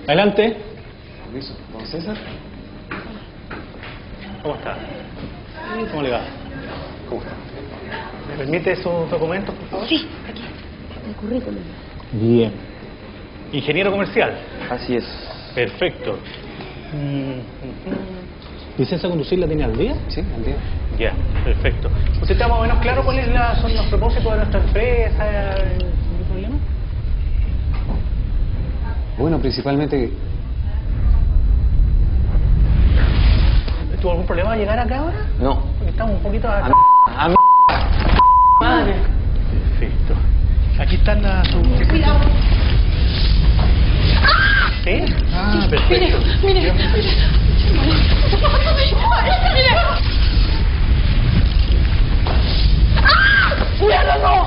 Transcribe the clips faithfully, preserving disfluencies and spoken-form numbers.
Adelante. Permiso. ¿Don César? ¿Cómo está? ¿Cómo le va? ¿Cómo está? ¿Me permite sus documentos, por favor? Sí, aquí. El currículum. Bien. Ingeniero comercial. Así es. Perfecto. Mm, ¿Licencia de conducir la tiene al día? Sí, al día. Ya, perfecto. ¿Usted está más o menos claro cuáles la, son los propósitos de nuestra empresa? ¿No problema? Bueno, principalmente... ¿Tuvo algún problema de llegar acá ahora? No. Porque estamos un poquito... A mi... A mi... Madre. Perfecto. Aquí están las... Cuidado. ¿Sí? Ah, perfecto. Mire, mire, mire. Mire. ¡Ah! ¡Cuidado, no!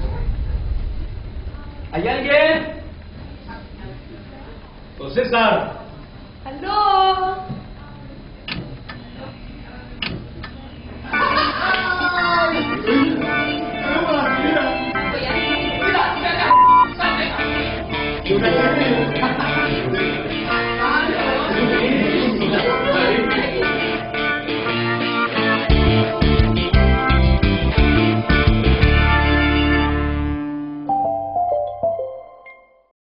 ¿Hay alguien? Don César.